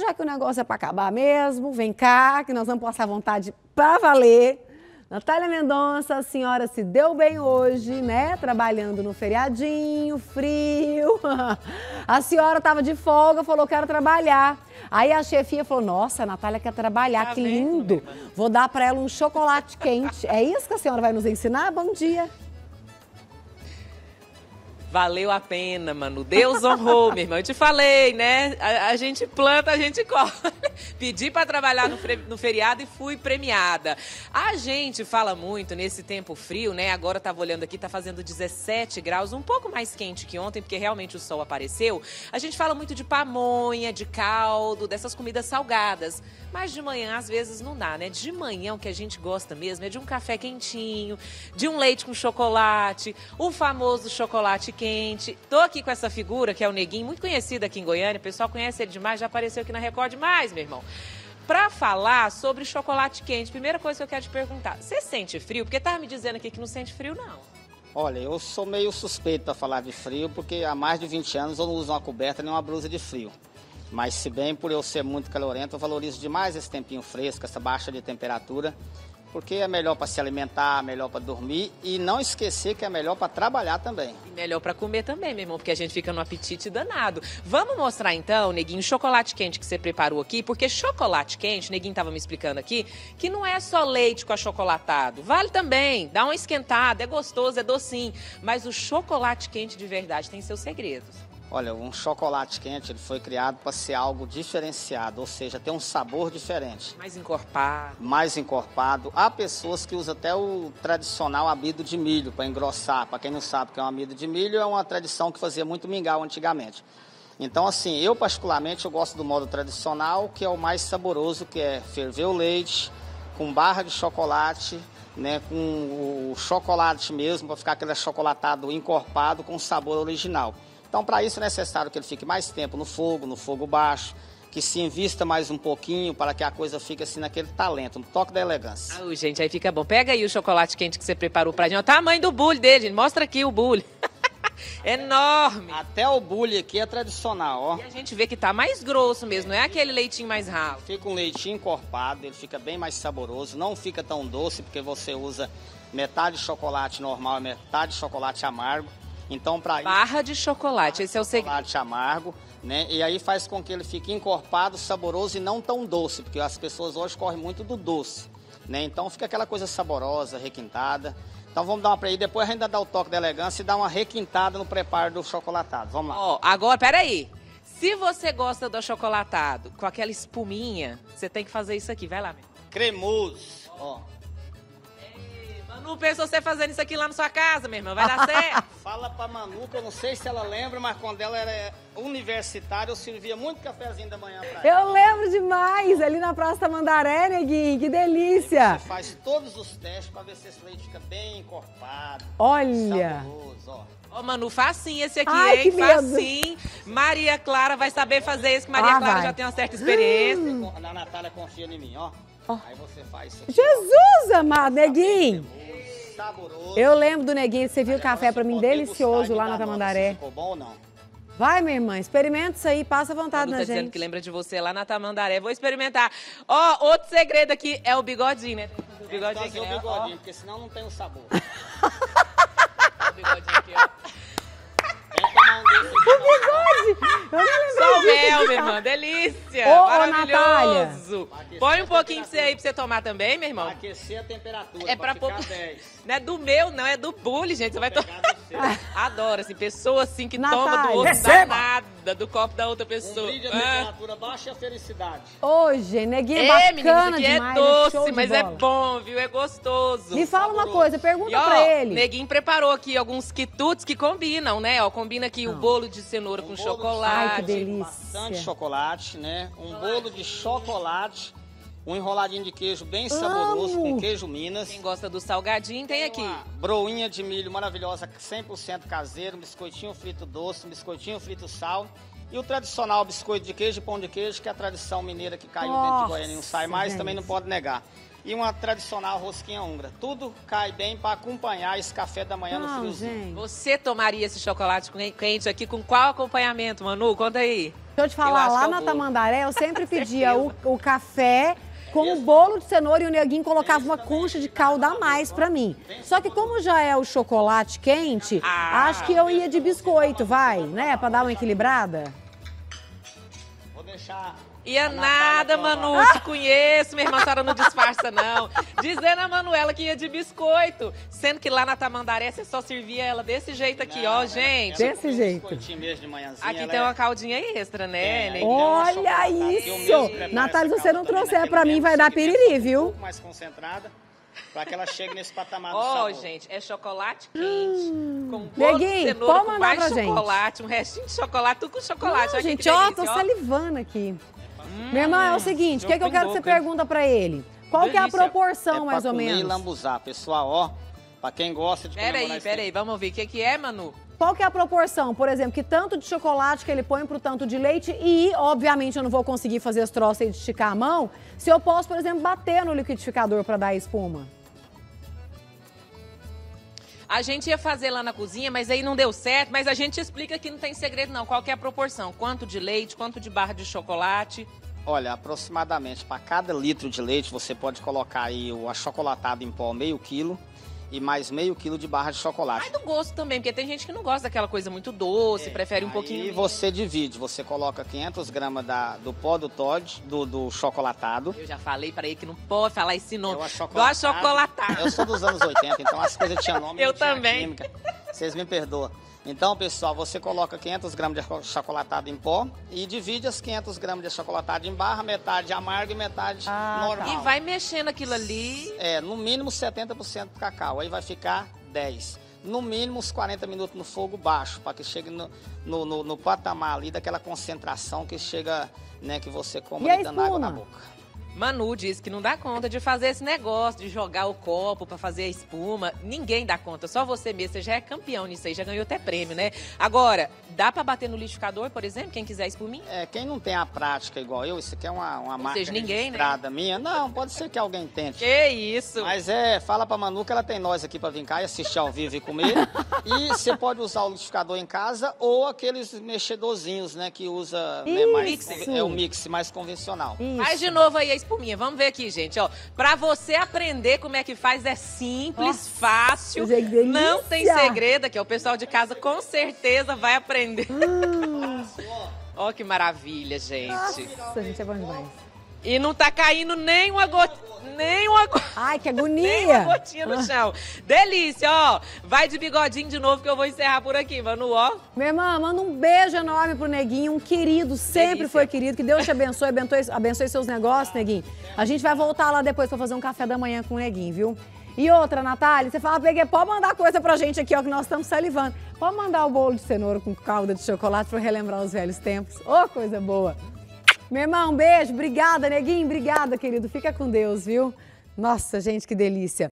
já que o negócio é para acabar mesmo, vem cá, que nós vamos passar vontade para valer. Natália Mendonça, a senhora se deu bem hoje, né? Trabalhando no feriadinho, frio. A senhora estava de folga, falou, quero trabalhar. Aí a chefinha falou, nossa, a Natália quer trabalhar, que lindo. Vou dar para ela um chocolate quente. É isso que a senhora vai nos ensinar? Bom dia. Valeu a pena, Manu. Deus honrou, minha irmã. Eu te falei, né? A gente planta, a gente colhe. Pedi para trabalhar no feriado e fui premiada. A gente fala muito nesse tempo frio, né? Agora tava olhando aqui, tá fazendo 17 graus, um pouco mais quente que ontem, porque realmente o sol apareceu. A gente fala muito de pamonha, de caldo, dessas comidas salgadas. Mas de manhã, às vezes, não dá, né? De manhã, o que a gente gosta mesmo é de um café quentinho, de um leite com chocolate, o famoso chocolate quente. Tô aqui com essa figura, que é o Neguinho, muito conhecido aqui em Goiânia. O pessoal conhece ele demais, já apareceu aqui na Record demais, meu irmão. Pra falar sobre chocolate quente, primeira coisa que eu quero te perguntar, você sente frio? Porque tava me dizendo aqui que não sente frio, não. Olha, eu sou meio suspeito para falar de frio, porque há mais de 20 anos eu não uso uma coberta nem uma blusa de frio. Mas se bem por eu ser muito calorento, eu valorizo demais esse tempinho fresco, essa baixa de temperatura, porque é melhor para se alimentar, melhor para dormir e não esquecer que é melhor para trabalhar também. E melhor para comer também, meu irmão, porque a gente fica no apetite danado. Vamos mostrar então, Neguinho, o chocolate quente que você preparou aqui, porque chocolate quente, Neguinho estava me explicando aqui, que não é só leite com achocolatado, vale também, dá uma esquentada, é gostoso, é docinho, mas o chocolate quente de verdade tem seus segredos. Olha, um chocolate quente ele foi criado para ser algo diferenciado, ou seja, ter um sabor diferente. Mais encorpado. Mais encorpado. Há pessoas que usam até o tradicional amido de milho para engrossar. Para quem não sabe o que é um amido de milho, é uma tradição que fazia muito mingau antigamente. Então, assim, eu particularmente eu gosto do modo tradicional, que é o mais saboroso, que é ferver o leite com barra de chocolate, né, com o chocolate mesmo, para ficar aquele achocolatado encorpado com o sabor original. Então, para isso é necessário que ele fique mais tempo no fogo baixo, que se invista mais um pouquinho para que a coisa fique assim naquele talento, no toque da elegância. Ah, gente, aí fica bom. Pega aí o chocolate quente que você preparou pra gente. Olha o tamanho do bule dele, gente. Mostra aqui o bule. Enorme. Até o bule aqui é tradicional, ó. E a gente vê que tá mais grosso mesmo, não é aquele leitinho mais ralo. Fica um leitinho encorpado, ele fica bem mais saboroso, não fica tão doce, porque você usa metade de chocolate normal e metade de chocolate amargo. Então, para isso, barra de chocolate, esse é o segredo. Chocolate amargo, né? E aí faz com que ele fique encorpado, saboroso e não tão doce, porque as pessoas hoje correm muito do doce, né? Então fica aquela coisa saborosa, requintada. Então vamos dar uma para aí, depois ainda dá o toque da elegância e dá uma requintada no preparo do chocolatado. Vamos lá. Ó, agora, peraí. Se você gosta do achocolatado com aquela espuminha, você tem que fazer isso aqui. Vai lá, meu. Cremoso, ó. Não pensa você fazendo isso aqui lá na sua casa, minha irmã, vai dar certo? Fala pra Manu, que eu não sei se ela lembra, mas quando ela era universitária, eu servia muito cafezinho da manhã pra ela. Eu lembro demais, ali na Praça Tamandaré, Neguinho, que delícia. Você faz todos os testes pra ver se esse leite fica bem encorpado. Olha. Saboroso, ó. Ó, Manu, facinho esse aqui, ai, hein? Que medo. Facinho. Maria Clara vai saber fazer isso, que Maria Clara já tem uma certa experiência. A Natália confia em mim, ó. Aí você faz isso aqui. Jesus amado, Neguinho. Saboroso. Eu lembro do Neguinho, você viu o café pra mim delicioso lá na Tamandaré. Ficou bom ou não? Vai, minha irmã, experimenta isso aí, passa à vontade na Tá dizendo gente. que lembra de você lá na Tamandaré. Vou experimentar. Ó, outro segredo aqui é o bigodinho, né? O bigodinho aqui, né? Bigodinho, porque senão não tem o sabor. O bigodinho aqui, ó. Tem que tomar um desse aqui. O bigode! Eu não lembrei Só o disso, mel, que minha tá- irmã. Delícia. Ô, maravilhoso. Põe um pouquinho pra você aí pra você tomar também, meu irmão. Pra aquecer a temperatura, É pra ficar pôr... 10. Não é do meu, não, é do bule, gente. Você vai tomar. Adoro, assim, pessoa assim que toma Natália. do outro, dá nada do copo da outra Um pessoa. brinde a temperatura baixa e a felicidade. Hoje, Neguinho, Menino, isso bacana aqui é demais, doce, show de mas é bola. bom, viu? É gostoso. Me fala uma coisa, pergunta E, ó, pra ele. Neguinho preparou aqui alguns quitutes que combinam, né? Ó, combina aqui o bolo de cenoura com bolo de chocolate. Ai, que delícia. Bastante chocolate, né? Um bolo de chocolate, um enroladinho de queijo bem saboroso, com queijo Minas. Quem gosta do salgadinho tem aqui. Uma broinha de milho maravilhosa, 100% caseiro, um biscoitinho frito doce, um biscoitinho frito sal. E o tradicional biscoito de queijo e pão de queijo, que é a tradição mineira que caiu dentro de Goiânia e não sai mais, gente. também não pode negar. E uma tradicional rosquinha húngara. Tudo cai bem para acompanhar esse café da manhã no friozinho. Gente. Você tomaria esse chocolate quente aqui com qual acompanhamento, Manu? Conta aí. eu te falar, lá na Tamandaré eu sempre pedia o café com o bolo de cenoura e o neguinho colocava uma concha de calda a mais pra mim. Só que como já é o chocolate quente, acho que eu ia de biscoito, vai, né? Pra dar uma equilibrada. Vou deixar... Ia nada, Manu, te conheço, minha irmã, a senhora não disfarça, não. Dizendo a Manuela que ia de biscoito, sendo que lá na Tamandaré você só servia ela desse jeito aqui, ó, gente. Desse jeito. Mesmo de manhãzinha, aqui tem uma caldinha extra, né? Olha isso! Natália, se você não trouxer pra mim, vai dar piriri, viu? Um pouco mais concentrada, para que ela chegue nesse patamar do sabor. sabor. Gente, é chocolate quente, com Neguinho, bolo de cenoura, pode com mandar mais pra gente. chocolate, um restinho de chocolate, tudo com chocolate. Não, olha gente, que delícia, tô salivando aqui. Meu irmão, é o seguinte, o que eu quero que você pergunta pra ele? Qual que é a proporção, mais ou menos? E lambuzar, pessoal, ó, pra quem gosta de comemorar... Peraí, vamos ouvir. O que é, Manu? Qual que é a proporção, por exemplo, que tanto de chocolate que ele põe pro tanto de leite e, obviamente, eu não vou conseguir fazer as troças e esticar a mão, se eu posso, por exemplo, bater no liquidificador pra dar espuma? A gente ia fazer lá na cozinha, mas aí não deu certo, mas a gente explica que não tem segredo não. Qual que é a proporção? Quanto de leite, quanto de barra de chocolate? Olha, aproximadamente para cada litro de leite você pode colocar aí o achocolatado em pó meio quilo e mais meio quilo de barra de chocolate. Mas do gosto também, porque tem gente que não gosta daquela coisa muito doce, prefere um pouquinho. E você divide, você coloca 500 gramas do pó do Toddy, do chocolatado. Eu já falei para ele que não pode falar esse nome. Do achocolatado. achocolatado. Eu sou dos anos 80, então as coisas tinham nome e Eu não tinha também. química. Vocês me perdoam. Então, pessoal, você coloca 500 gramas de chocolatado em pó e divide as 500 gramas de chocolatado em barra, metade amargo e metade normal. E vai mexendo aquilo ali. No mínimo 70% de cacau, aí vai ficar 10. No mínimo uns 40 minutos no fogo baixo, para que chegue no patamar ali daquela concentração que chega, né, que você come dando água na boca. Manu disse que não dá conta de fazer esse negócio, de jogar o copo pra fazer a espuma. Ninguém dá conta, só você mesmo. Você já é campeão nisso aí, já ganhou até prêmio, né? Agora, dá pra bater no liquidificador, por exemplo, quem quiser espuminha? Quem não tem a prática igual eu, isso aqui é uma marca registrada, né? Minha. Não, pode ser que alguém tente. Que isso? Mas fala pra Manu que ela tem nós aqui pra vir cá e assistir ao vivo e comer. E você pode usar o liquidificador em casa ou aqueles mexedorzinhos, né, que usa o mix mais convencional. Isso. Faz de novo aí a espuminha. Vamos ver aqui, gente, ó. Pra você aprender como é que faz, é simples, fácil. Não tem segredo aqui. O pessoal de casa com certeza vai aprender. Ó, que maravilha, gente. Nossa, gente, é bom demais. E não tá caindo nem uma gotinha. Ai, que agonia! Nem uma gotinha no chão. Delícia, ó. Vai de bigodinho de novo que eu vou encerrar por aqui, Manu, ó. Minha irmã, manda um beijo enorme pro Neguinho, um querido, sempre foi querido. Que Deus te abençoe, abençoe seus negócios, Neguinho. A gente vai voltar lá depois pra fazer um café da manhã com o Neguinho, viu? E outra, Natália, você fala, pode mandar coisa pra gente aqui, ó, que nós estamos salivando. Pode mandar o bolo de cenoura com calda de chocolate pra relembrar os velhos tempos. Ô, coisa boa! Meu irmão, um beijo, obrigada, Neguinho, obrigada, querido. Fica com Deus, viu? Nossa, gente, que delícia.